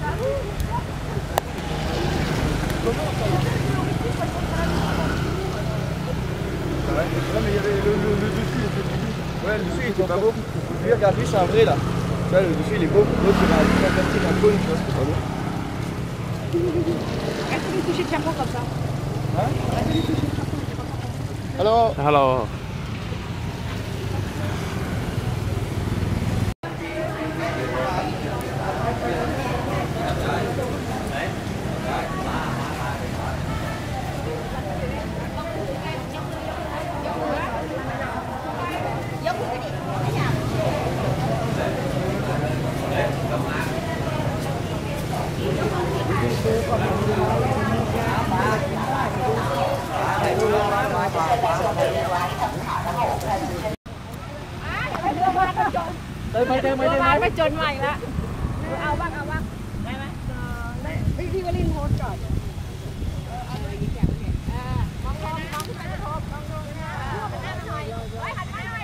Non mais il y avait le dessus était fini. Ouais, le dessus il était pas beau. Lui regarde, lui c'est un vrai là. Tu vois, le dessus il est beau. L'autre il a un plastique en cône, tu vois, c'est pas beau. Est-ce que vous touchez le chapeau comme ça? Hein? Hello. Hello. ไปจนใหม่ละเอาบ้างได้ไหมได้พี่วลินโพสก่อนเอาเลยยิ้มแย้มเลยมองขึ้นไปนะโทษมองลงนะหันหน้าหน่อยหันมาหน่อย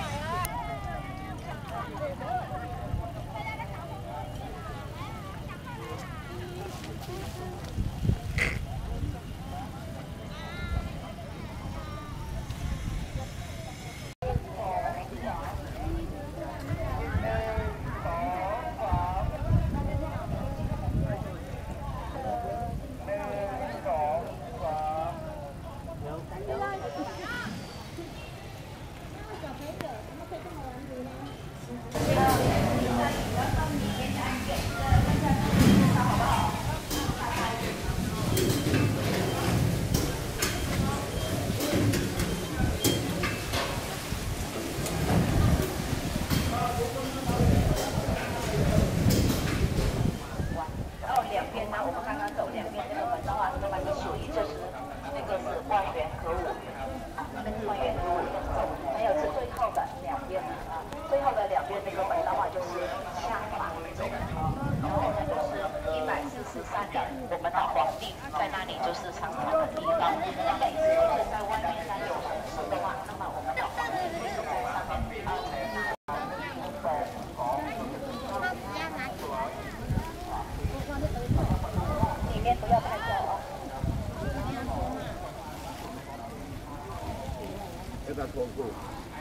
我们的皇帝在那里就是常常的地方。那每次都是在外面那有红事的话，那么我们的皇帝就是在上面里面不要拍照哦。 要不要脱裤？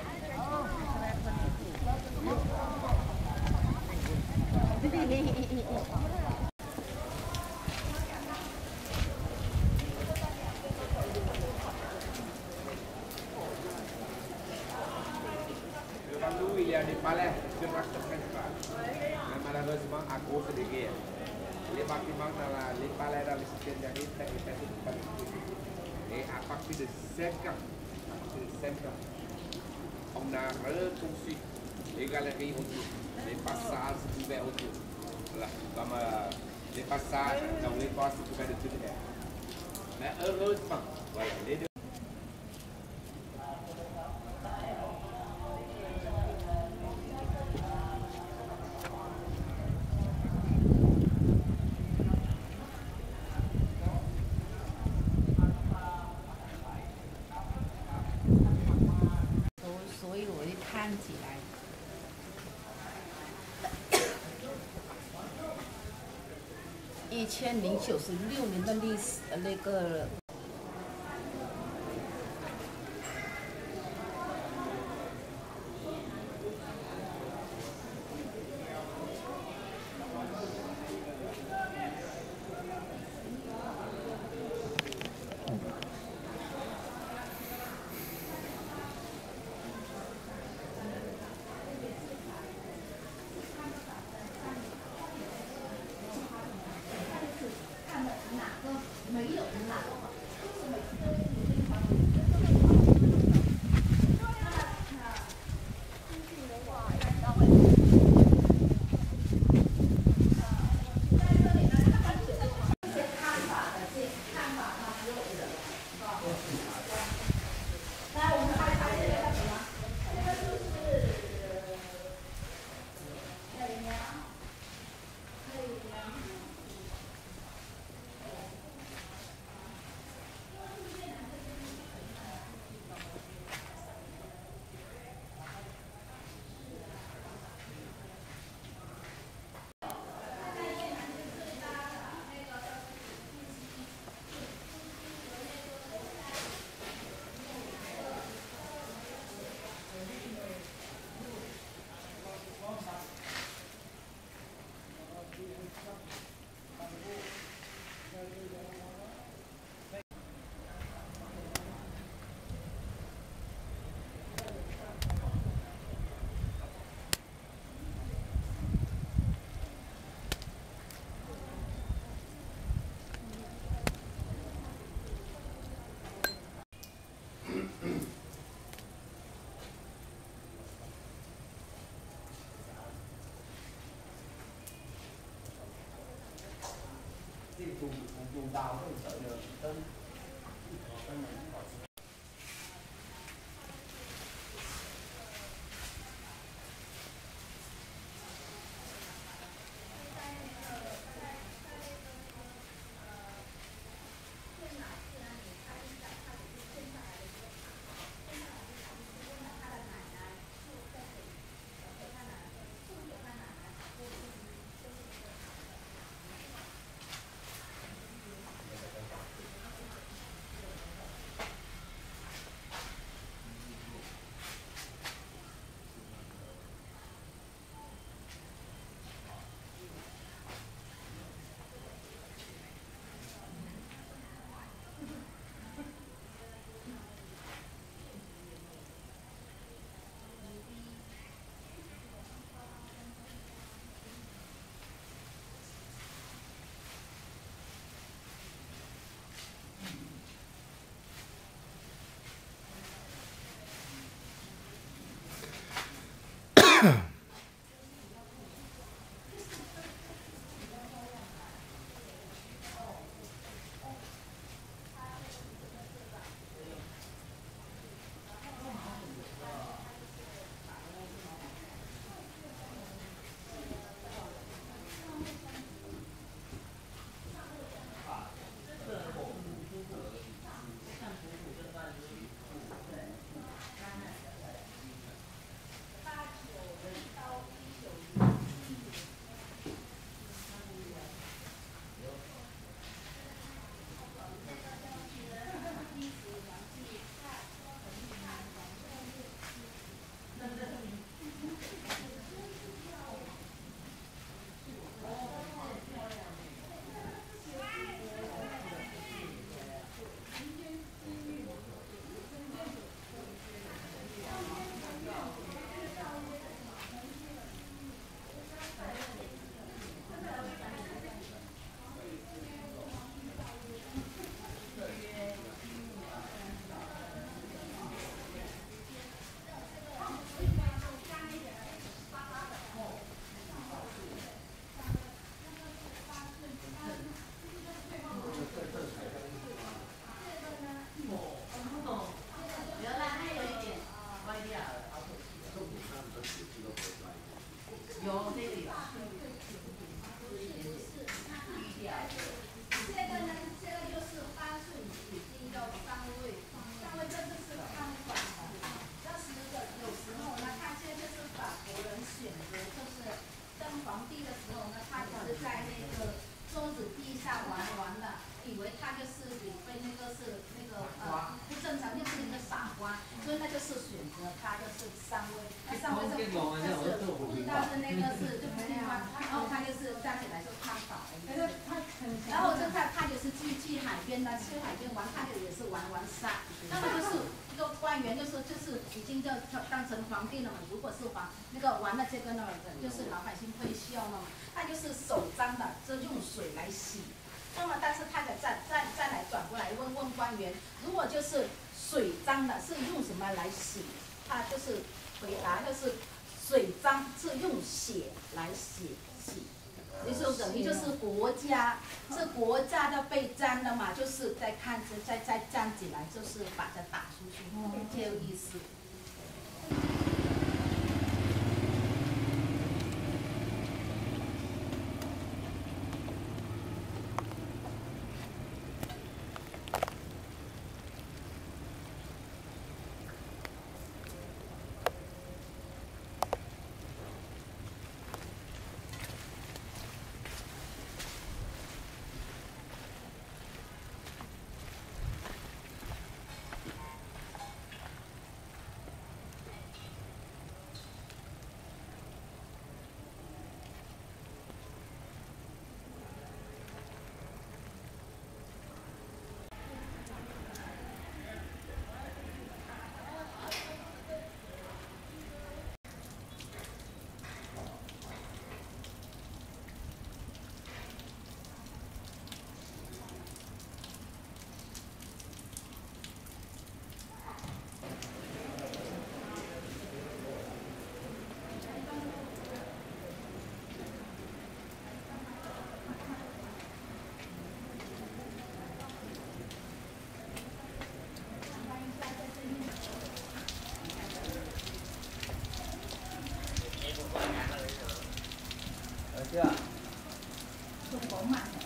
Dulu il y a des palais de marche principale. Mais malheureusement, à cause des guerres, les bâtiments les palais dans les cités derniers étaient et à partir de 5 ans, on a reconstruit les galeries autour, les passages ouverts autour. Voilà, comme les passages dans les passes couverts de toute l'air. Mais heureusement, voilà, les deux. 所以我就看起来。1096年的历史那个。没有哪个用大会的那个灯。 皇帝了嘛，如果是那个完了这个呢，就是老百姓退休了嘛，他就是手脏的，就用水来洗。那么，但是他再来转过来问官员，如果就是水脏的，是用什么来洗？他就是回答就是水脏是用血来洗。就是等于就是国家，是国家的被沾了嘛，就是再看再站起来，就是把它打出去，这个意思。 是啊。 做保满的。